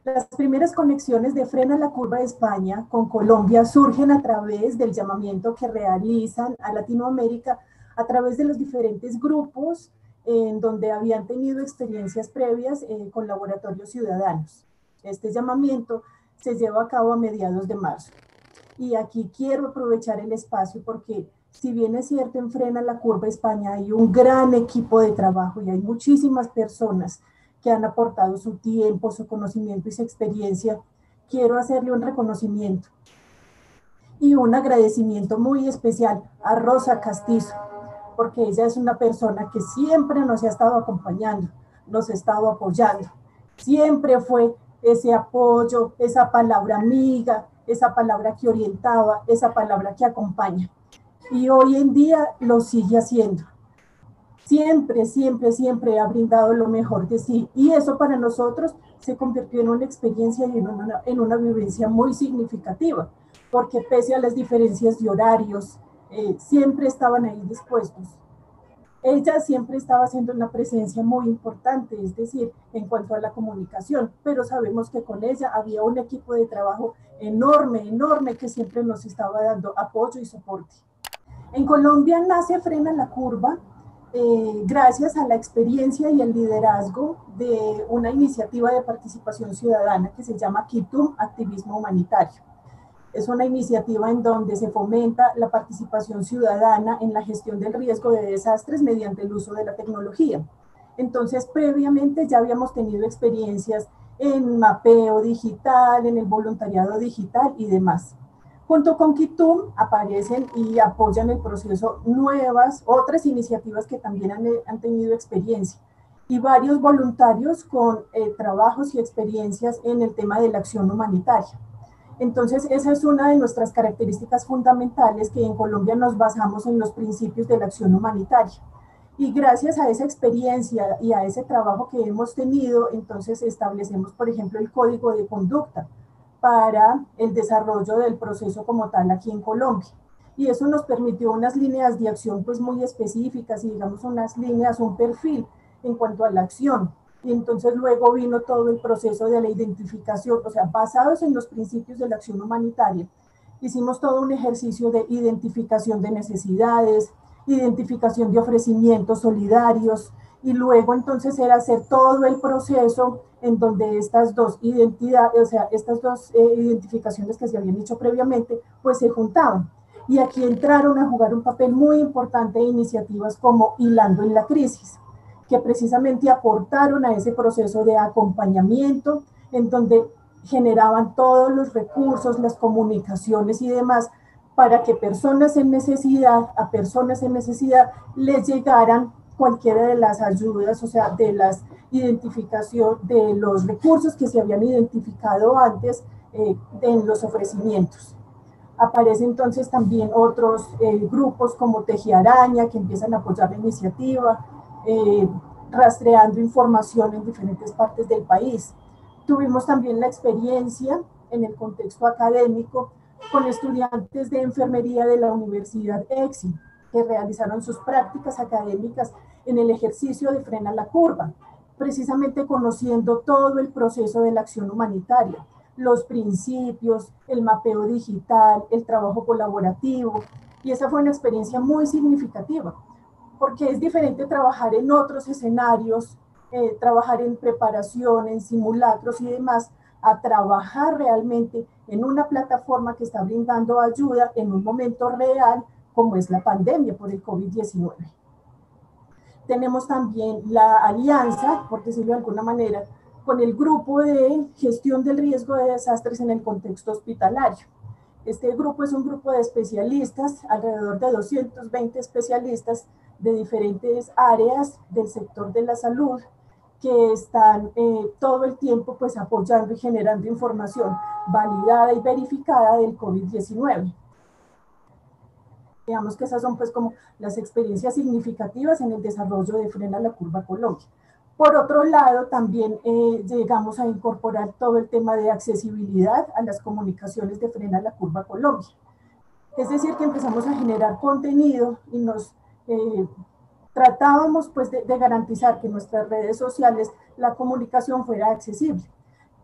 Las primeras conexiones de Frena la Curva de España con Colombia surgen a través del llamamiento que realizan a Latinoamérica a través de los diferentes grupos en donde habían tenido experiencias previas con laboratorios ciudadanos. Este llamamiento se lleva a cabo a mediados de marzo. Y aquí quiero aprovechar el espacio porque si bien es cierto en Frena la Curva España hay un gran equipo de trabajo y hay muchísimas personas que han aportado su tiempo, su conocimiento y su experiencia, quiero hacerle un reconocimiento y un agradecimiento muy especial a Rosa Castizo, porque ella es una persona que siempre nos ha estado acompañando, nos ha estado apoyando, siempre fue ese apoyo, esa palabra amiga, esa palabra que orientaba, esa palabra que acompaña. Y hoy en día lo sigue haciendo. Siempre, siempre, siempre ha brindado lo mejor de sí. Y eso para nosotros se convirtió en una experiencia y en una vivencia muy significativa, porque pese a las diferencias de horarios, siempre estaban ahí dispuestos. Ella siempre estaba haciendo una presencia muy importante, es decir, en cuanto a la comunicación, pero sabemos que con ella había un equipo de trabajo enorme, enorme, que siempre nos estaba dando apoyo y soporte. En Colombia nace Frena la Curva gracias a la experiencia y el liderazgo de una iniciativa de participación ciudadana que se llama Kitum Activismo Humanitario. Es una iniciativa en donde se fomenta la participación ciudadana en la gestión del riesgo de desastres mediante el uso de la tecnología. Entonces, previamente ya habíamos tenido experiencias en mapeo digital, en el voluntariado digital y demás. Junto con Kitum aparecen y apoyan el proceso otras iniciativas que también han tenido experiencia y varios voluntarios con trabajos y experiencias en el tema de la acción humanitaria. Entonces, esa es una de nuestras características fundamentales, que en Colombia nos basamos en los principios de la acción humanitaria. Y gracias a esa experiencia y a ese trabajo que hemos tenido, entonces establecemos, por ejemplo, el código de conducta para el desarrollo del proceso como tal aquí en Colombia. Y eso nos permitió unas líneas de acción pues muy específicas y digamos unas líneas, un perfil en cuanto a la acción. Y entonces luego vino todo el proceso de la identificación, o sea, basados en los principios de la acción humanitaria. Hicimos todo un ejercicio de identificación de necesidades, identificación de ofrecimientos solidarios, y luego entonces era hacer todo el proceso en donde estas dos identidades, o sea, estas dos identificaciones que se habían hecho previamente, pues se juntaban. Y aquí entraron a jugar un papel muy importante iniciativas como Hilando en la Crisis, que precisamente aportaron a ese proceso de acompañamiento, en donde generaban todos los recursos, las comunicaciones y demás, para que personas en necesidad, a personas en necesidad, les llegaran cualquiera de las ayudas, o sea, de las identificación de los recursos que se habían identificado antes en los ofrecimientos. Aparecen entonces también otros grupos como Tejiaraña, que empiezan a apoyar la iniciativa, rastreando información en diferentes partes del país. Tuvimos también la experiencia en el contexto académico con estudiantes de enfermería de la Universidad EXI, que realizaron sus prácticas académicas en el ejercicio de Frena la Curva, precisamente conociendo todo el proceso de la acción humanitaria, los principios, el mapeo digital, el trabajo colaborativo, y esa fue una experiencia muy significativa, porque es diferente trabajar en otros escenarios, trabajar en preparación, en simulacros y demás, a trabajar realmente en una plataforma que está brindando ayuda en un momento real, como es la pandemia por el COVID-19. Tenemos también la alianza, por decirlo de alguna manera, con el grupo de gestión del riesgo de desastres en el contexto hospitalario. Este grupo es un grupo de especialistas, alrededor de 220 especialistas de diferentes áreas del sector de la salud, que están todo el tiempo pues apoyando y generando información validada y verificada del COVID-19. Digamos que esas son pues como las experiencias significativas en el desarrollo de Frena la Curva Colombia. Por otro lado, también llegamos a incorporar todo el tema de accesibilidad a las comunicaciones de Frena la Curva Colombia. Es decir, que empezamos a generar contenido y nos tratábamos pues de garantizar que en nuestras redes sociales la comunicación fuera accesible.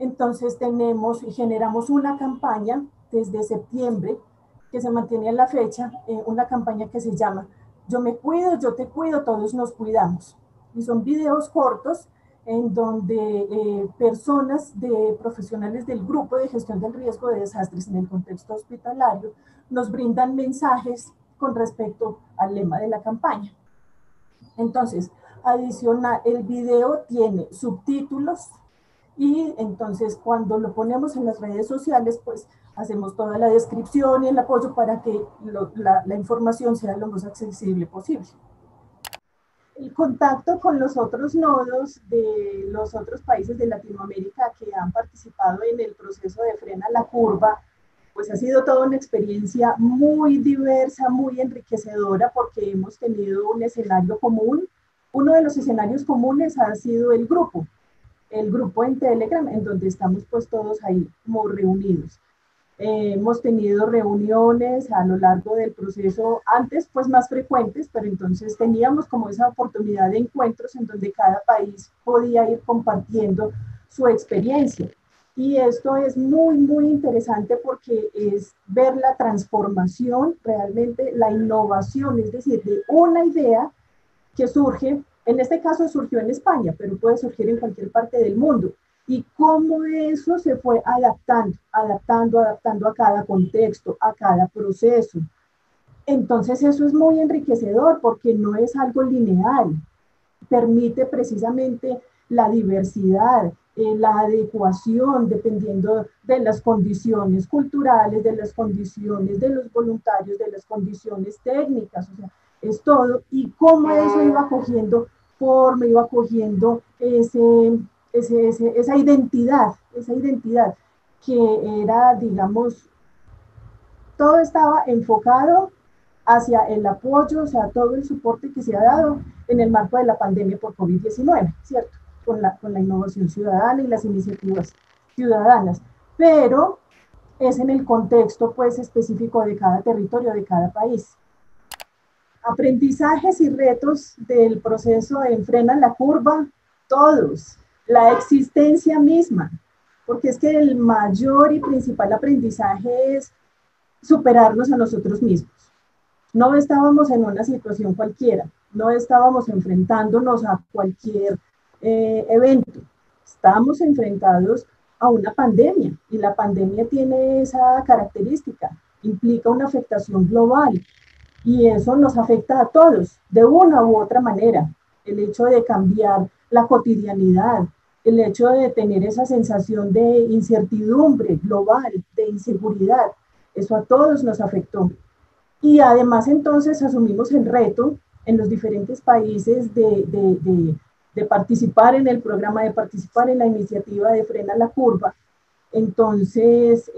Entonces generamos una campaña desde septiembre, que se mantiene en la fecha, una campaña que se llama Yo me cuido, yo te cuido, todos nos cuidamos. Y son videos cortos en donde personas profesionales del grupo de gestión del riesgo de desastres en el contexto hospitalario nos brindan mensajes con respecto al lema de la campaña. Entonces, adicional, el video tiene subtítulos y entonces cuando lo ponemos en las redes sociales, pues hacemos toda la descripción y el apoyo para que la información sea lo más accesible posible. El contacto con los otros nodos de los otros países de Latinoamérica que han participado en el proceso de Frena la Curva, pues ha sido toda una experiencia muy diversa, muy enriquecedora, porque hemos tenido un escenario común. Uno de los escenarios comunes ha sido el grupo en Telegram, en donde estamos pues todos ahí como reunidos. Hemos tenido reuniones a lo largo del proceso, antes pues más frecuentes, pero entonces teníamos como esa oportunidad de encuentros en donde cada país podía ir compartiendo su experiencia. Y esto es muy, muy interesante porque es ver la transformación, realmente la innovación, es decir, de una idea que surge, en este caso surgió en España, pero puede surgir en cualquier parte del mundo. Y cómo eso se fue adaptando a cada contexto, a cada proceso. Entonces eso es muy enriquecedor porque no es algo lineal, permite precisamente la diversidad, la adecuación dependiendo de las condiciones culturales, de las condiciones de los voluntarios, de las condiciones técnicas, o sea, es todo, y cómo eso iba cogiendo forma, iba cogiendo esa identidad que era, digamos, todo estaba enfocado hacia el apoyo, o sea, todo el soporte que se ha dado en el marco de la pandemia por COVID-19, ¿cierto? Con la innovación ciudadana y las iniciativas ciudadanas. Pero es en el contexto, pues, específico de cada territorio, de cada país. Aprendizajes y retos del proceso de Frena la Curva, todos. La existencia misma, porque es que el mayor y principal aprendizaje es superarnos a nosotros mismos. No estábamos en una situación cualquiera, no estábamos enfrentándonos a cualquier evento, estábamos enfrentados a una pandemia y la pandemia tiene esa característica, implica una afectación global y eso nos afecta a todos de una u otra manera. El hecho de cambiar la cotidianidad, el hecho de tener esa sensación de incertidumbre global, de inseguridad, eso a todos nos afectó. Y además entonces asumimos el reto en los diferentes países de participar en el programa, de participar en la iniciativa de Frena la Curva. Entonces,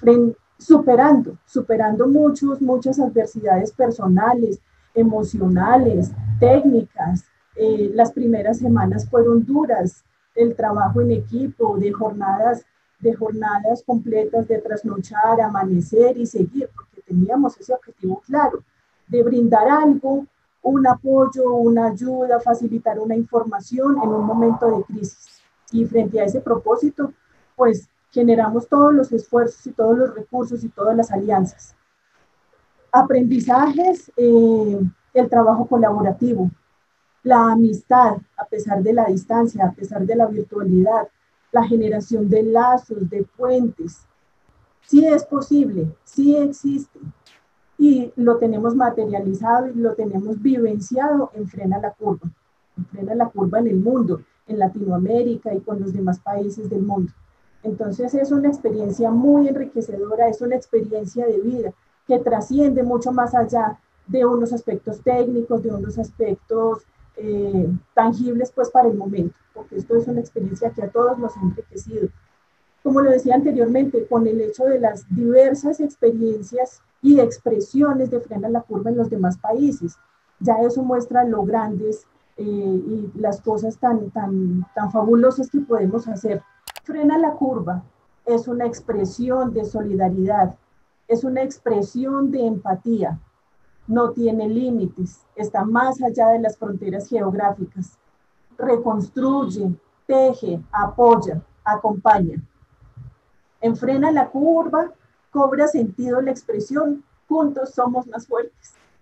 superando muchas adversidades personales, emocionales, técnicas. Las primeras semanas fueron duras, el trabajo en equipo, de jornadas completas de trasnochar, amanecer y seguir, porque teníamos ese objetivo claro, de brindar algo, un apoyo, una ayuda, facilitar una información en un momento de crisis. Y frente a ese propósito, pues generamos todos los esfuerzos y todos los recursos y todas las alianzas. Aprendizajes, el trabajo colaborativo, la amistad a pesar de la distancia, a pesar de la virtualidad, la generación de lazos, de puentes. Sí es posible, sí existe y lo tenemos materializado y lo tenemos vivenciado en Frena la Curva. En Frena la Curva en el mundo, en Latinoamérica y con los demás países del mundo. Entonces es una experiencia muy enriquecedora, es una experiencia de vida que trasciende mucho más allá de unos aspectos técnicos, de unos aspectos tangibles pues para el momento, porque esto es una experiencia que a todos nos ha enriquecido. Como lo decía anteriormente, con el hecho de las diversas experiencias y expresiones de Frena la Curva en los demás países, ya eso muestra lo grandes y las cosas tan fabulosas que podemos hacer. Frena la Curva es una expresión de solidaridad, es una expresión de empatía, no tiene límites, está más allá de las fronteras geográficas. Reconstruye, teje, apoya acompaña. En Frena la Curva cobra sentido la expresión, juntos somos más fuertes.